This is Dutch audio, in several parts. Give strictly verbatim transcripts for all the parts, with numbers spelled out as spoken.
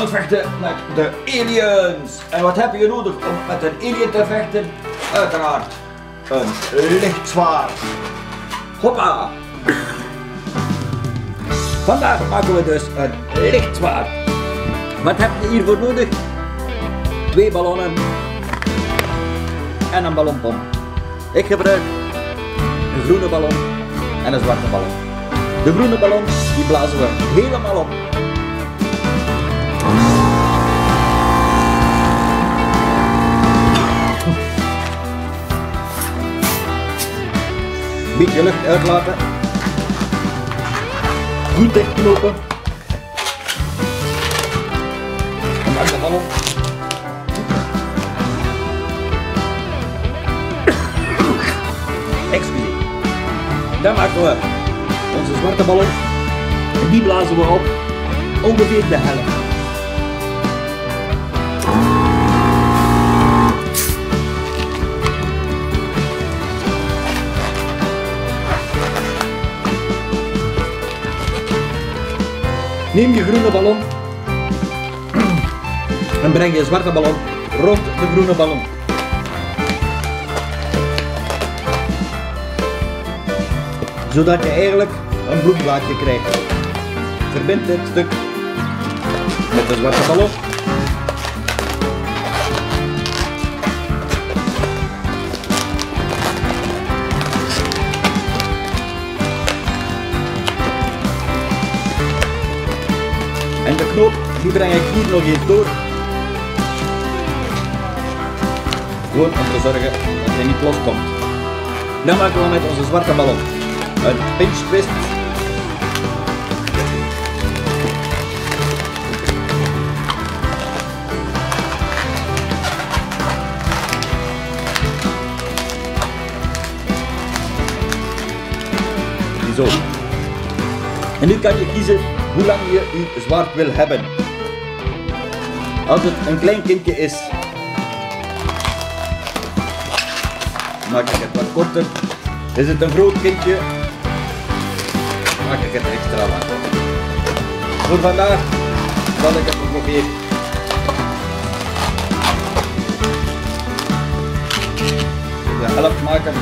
het vechten met de aliens. En wat heb je nodig om met een alien te vechten? Uiteraard een lichtzwaard. Hoppa! Vandaag maken we dus een lichtzwaard. Wat heb je hiervoor nodig? Twee ballonnen en een ballonpomp. Ik gebruik een groene ballon en een zwarte ballon. De groene ballon die blazen we helemaal op. Beetje lucht uitlaten. Goed dichtknopen. En maak de ballon. Excuseer. Dan maken we onze zwarte ballon. En die blazen we op ongeveer de helft. Neem je groene ballon en breng je zwarte ballon rond de groene ballon. Zodat je eigenlijk een bloemblaadje krijgt. Verbind dit stuk met de zwarte ballon. En de knoop die breng ik hier nog eens door. Gewoon om te zorgen dat hij niet loskomt. Dan maken we met onze zwarte ballon een pinch twist. Zo. En nu kan je kiezen hoe lang je je zwaard wil hebben. Als het een klein kindje is, maak ik het wat korter. Is het een groot kindje, maak ik het extra lang. Voor vandaag zal ik het ongeveer de helft maken.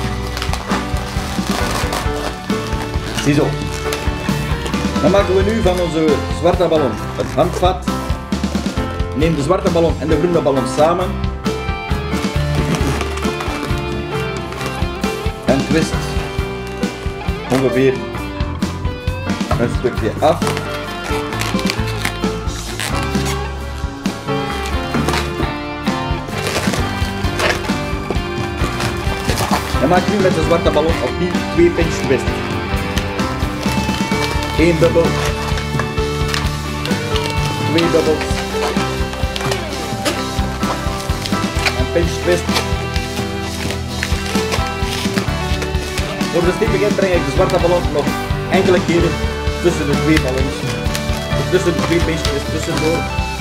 Ziezo. Dan maken we nu van onze zwarte ballon het handvat. Neem de zwarte ballon en de groene ballon samen. En twist ongeveer een stukje af. En maak nu met de zwarte ballon opnieuw twee pinch twists. Eén dubbel, twee dubbels en pinch twist. Voor de stevigheid breng ik de zwarte ballon nog enkele keren tussen de twee ballons, tussen de twee pinch twists tussendoor.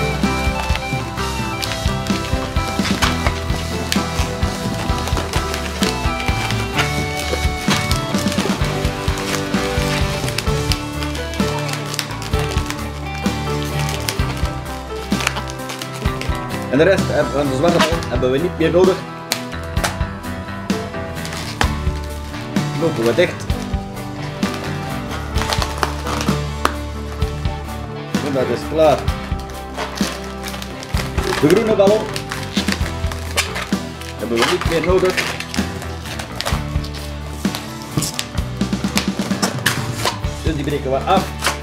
En de rest van de zwarte ballon hebben we niet meer nodig. Knopen we dicht. En dat is klaar. De groene ballon hebben we niet meer nodig. Dus die breken we af.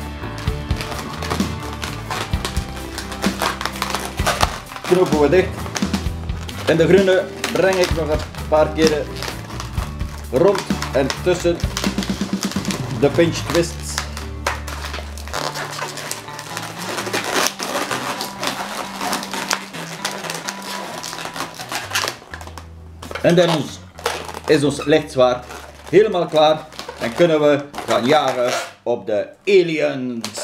Knopen we dicht. En de groene breng ik nog een paar keren rond en tussen de pinch twists. En dan ons, is ons lichtzwaard helemaal klaar en kunnen we gaan jagen op de aliens.